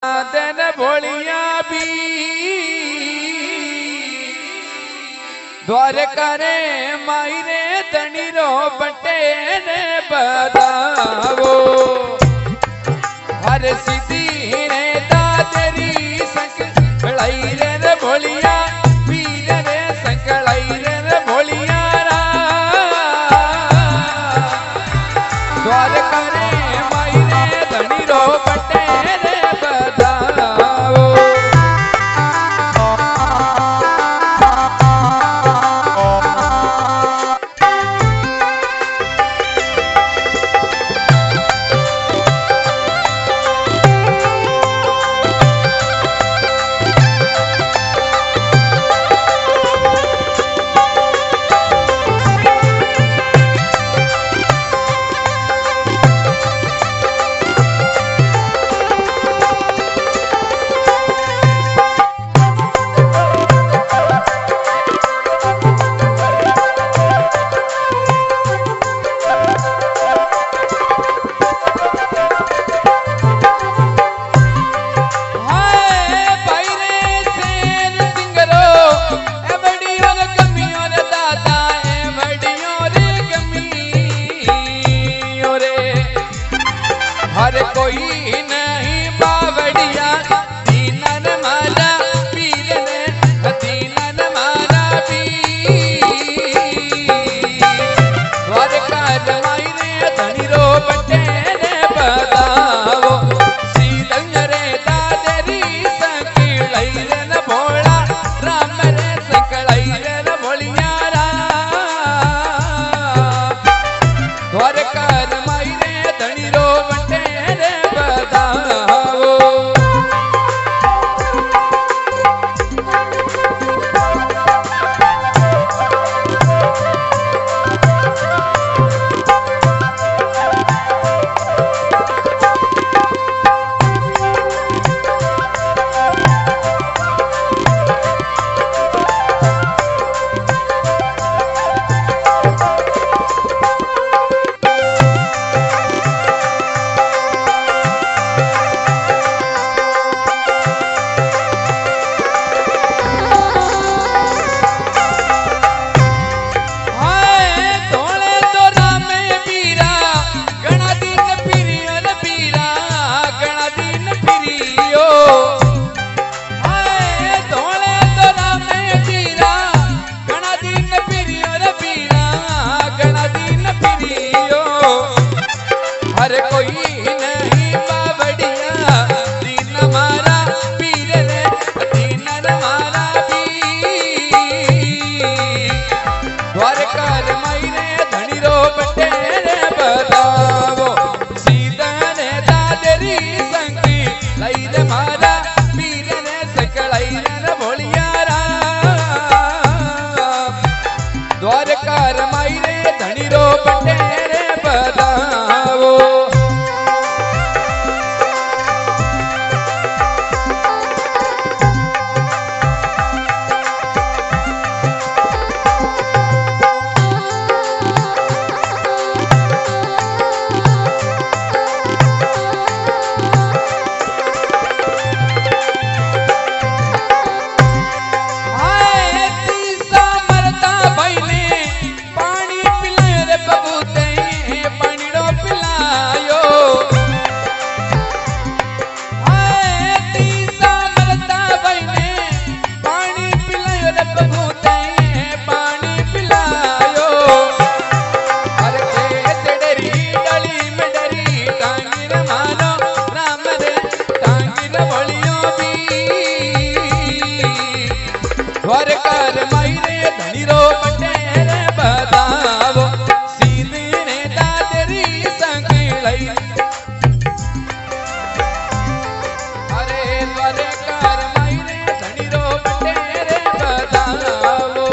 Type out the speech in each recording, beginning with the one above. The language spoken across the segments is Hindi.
दिन भोलिया भी द्वारका रे मायरे धनी रो बटे ने बतावो हर सीधी ने दादरी संकलाई रे भोलिया पीर रे संकलाई रे भोलिया रा द्वारका रे मायरे धनी रो बटे हर कोई नहीं बावड़िया दीनन माला पीर ने दीनन माला द्वारका रमाई ने धनी रो बटे ने बताओ सीधन रे दादरी संकलाई रे न भोला राम रे संकलाई रे न भोलिया रा द्वारका रमाई ने धनी रो बटे हर कोई नहीं बावड़िया दीन मारा पीर ने दीनन मारा द्वारका रमाई ने धनी रो बटे ने बतावो सीधा ने दादरी संगी लाई रे मारा पीर ने सकलाई रे भोलिया रा द्वारका रमाई ने धनी रो बटे ने बतावो द्वारका रमाई ने धनी रो बटे ने बतावो सीधे ने दादरी संकलाई अरे द्वारका रमाई ने धनी रो बटे ने बतावो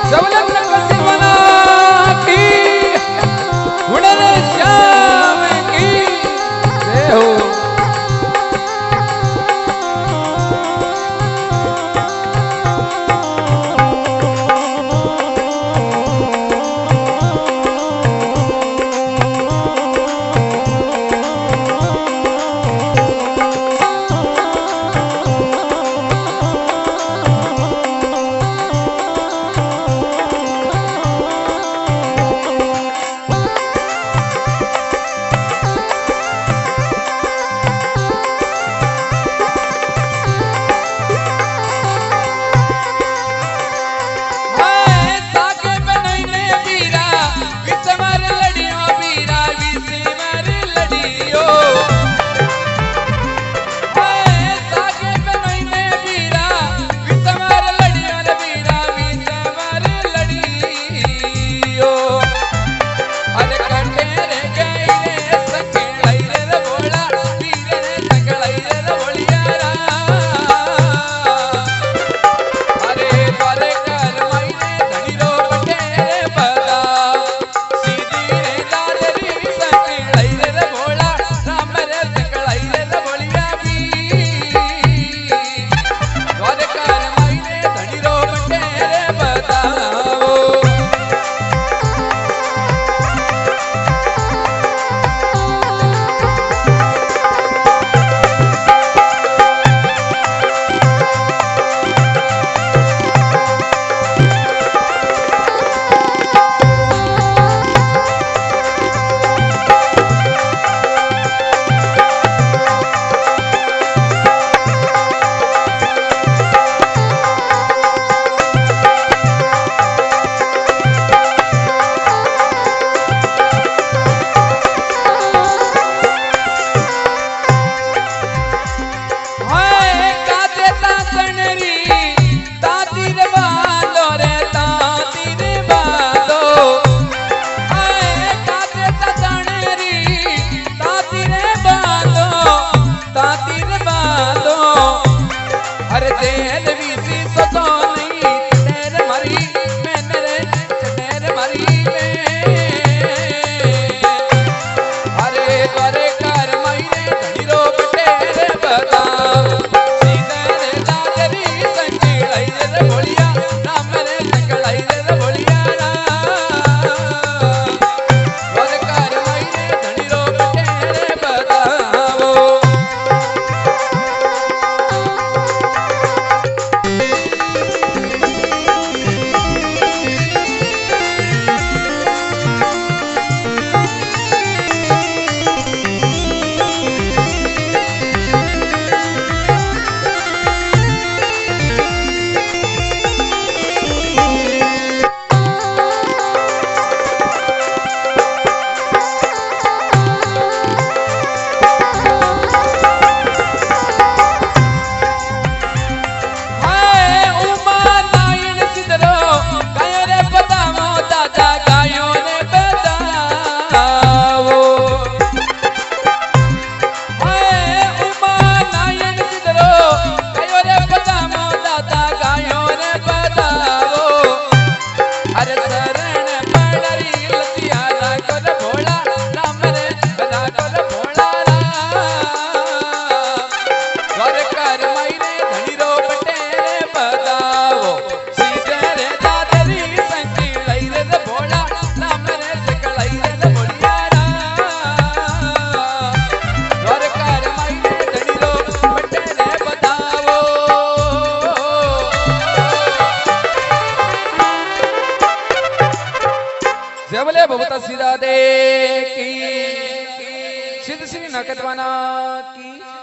सबले प्रकृति बना की गुणन श्याम की जय हो। जबले भगवता सीधा दे की सिद्ध श्री नकदवाना की